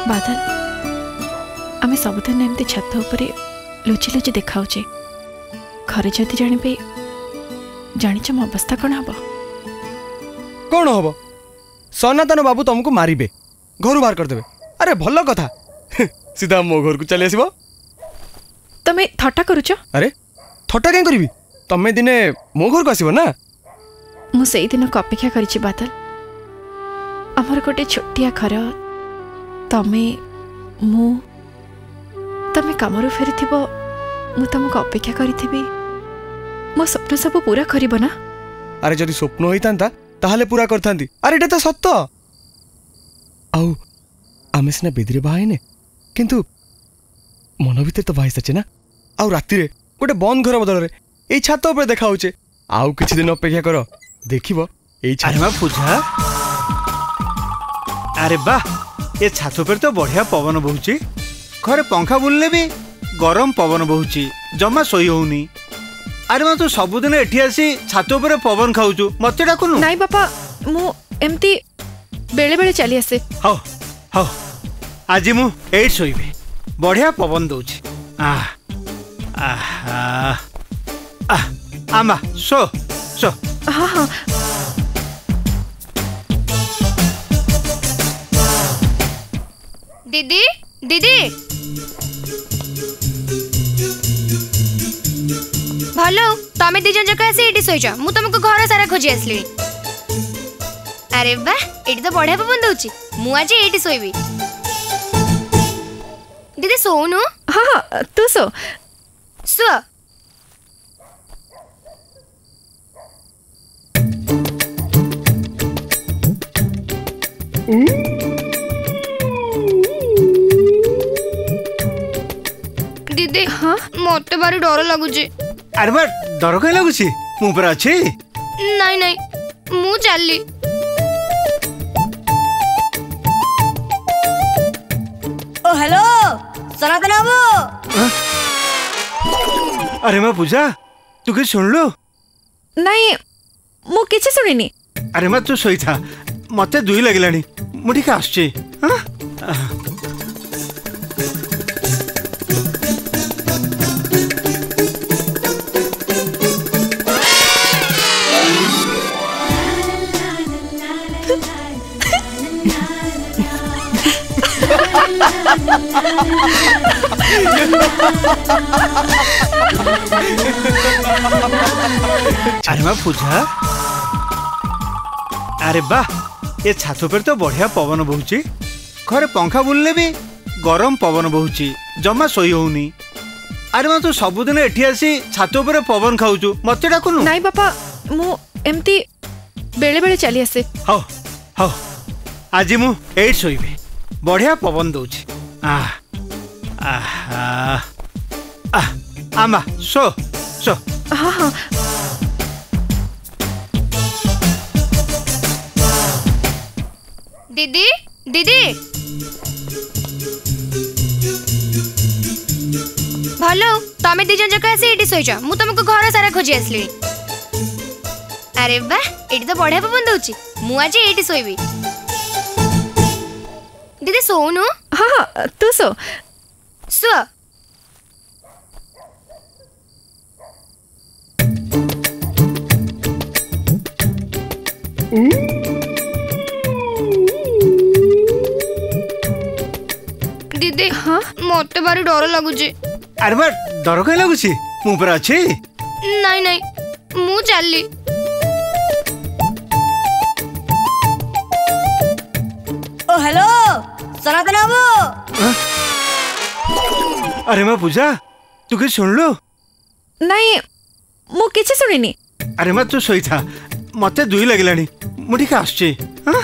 बादल आमे सबुदिन एमती छत उपरे लुचि लुचि देखाऊे घरे जदि जाने जानिच मो अवस्था कौन हम कौन हम सनातन बाबू तुमको मारे घर बाहर करदे। अरे भल कथा सीधा मो घर को चली आसब। तमें थट्टा करुच? अरे थट्टा कहीं करी तमें दिने मो घर को आसब ना। मुझे दिन को अपेक्षा करिछि बादल। आमर गोटे छोटिया घर तमें मु तमें कामरू फेरी मु तुमको अपेक्षा करी मो स्वप्न सब पूरा करिब ना। अरे जदि स्वप्न होता ताहले पूरा करथांती। अरे एटा तो सत्य। आउ आमे सिना बेदरे बाहाइने किंतु मन भीतर तो बाहाई साचे ना। आउ राति रे गोटे बंद घर बदल रे ए छात ऊपर देखा होचे। आउ किछि दिन अपेक्षा कर देखिबो ए छात। अरे मां पूजा अरे वाह ये छात ऊपर तो बढ़िया पवन बहुची। घरे पंखा बुलले भी गरम पवन बहुची जमा सोई होउनी। अरे मां तू सबुदिन एठी आसी छात ऊपर पवन खाउचु मते डाकुनु? नाई बापा मु एमती बेले बेले चली आसे। हाउ हाउ आज मु एट सोइबे बढ़िया पवन दउची। आमा सो सो। हाँ हाँ दीदी दीदी भलो तमें दी जन जका से एटी सोइछ मु तुमको घर सारा खोजी आसली। अरे वाह एटी तो बढ़िया पवन दउची मु आज एटी सोइबी। दीदी सोनु? हाँ हाँ तू सो सो। दीदी हाँ मते बारी डर लगुची। अरे बा डर कहीं लगुची मु पर अछि? नहीं नहीं मु चलली। ओ हेलो सनातन बाबू। अरे मां पूजा तू कि सुन लो? नहीं मु किछि सुनिनी। अरे मां तू सोई था मते दुई लागलानी मु ठीक आछे। हां अरे मां पूजा अरे वाह ये छात पर तो बढ़िया पवन बहुची। घरे पंखा बुलले भी गरम पवन बहुची जमा सोई होउनी। अरे मां तू सबुदिन एठी आसी छात पर पवन खाउचु मते डाकुनु? नाई बापा मु एमती बेले बेले चली आसे। हाउ हाउ आज मु एट सोइबे बढ़िया पवन दउची। आमा सो सो। हाँ हाँ दीदी दीदी भलो तमें दी जन जका से एटी सोइछ मु तुमको घर सारा खोजी आसली। अरे वाह एटी तो बढ़िया पवन दउची मु आज एटी सोइबी। दीदी सोनु? हाँ हाँ तू सो सो। दीदी हाँ मते बारी डर लगुची। अरे बा डर कहीं लगुची मु पर अछि? नहीं नहीं मु चलली। ओ हेलो सनातन बाबू। अरे मां पूजा तू कि सुन लो? नहीं मु किछि सुनिनी। अरे मां तू सोई था मते दुई लागलानी मु ठीक आछे। हां